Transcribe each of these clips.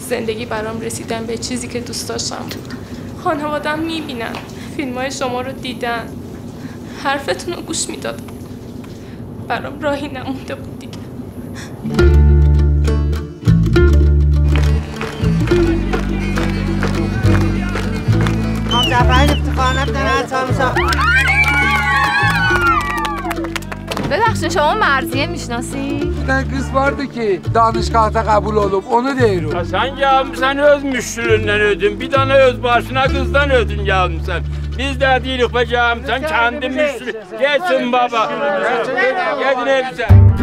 زندگی برام رسیدن به چیزی که دوست داشتم بود. خانوادم میبینن، فیلمای شما رو دیدن، حرفتون رو گوش میدادن. برام راهی نمونده بود دیگه. جعفر افتخار نکنه ببخشید شما مرضیه میشناسی؟ Kız ki danışgahta kabul olup onu diyorum. Ya sen gelmişsen öz müştüründen ödün. Bir tane öz başına kızdan ödün gelmişsen. Biz de değilik be gelmişsen kendi müştürü. Geçsin baba. Gedin elbise.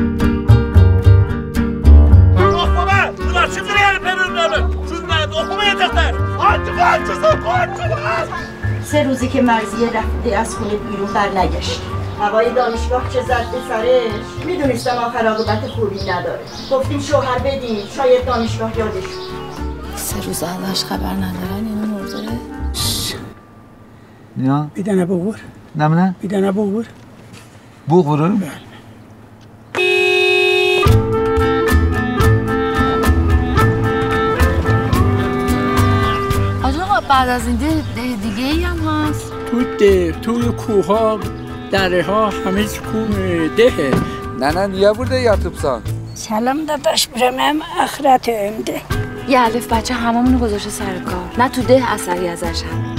Oh baba! Ulan şimdi ne yapıp önümde? Sizler okumayacaklar. Antifaçısın, korkçular! سه روزی که مرضیه رفته از خونه بیرون برنگشت. هوای دانشگاه چه زد به سرش. میدونستم آخر عاقبت خوبی نداره. گفتیم شوهر بدیم شاید دانشگاه یادش. 3 روز ازش خبر ندارن اینو مرده؟ Ya Bir tane bu vur. ne mi ne? Bir tane bu vur. Bu vurur. آقا بعد از این ده دیگه ای هم هست؟ توی کوها دره ها همه دهه. Nene niye burada yatıpsan? سلام داداش برم آخرت önde. یه الف بچه هممونو گذاشته سر کار. نه تو ده اثری ازش هم.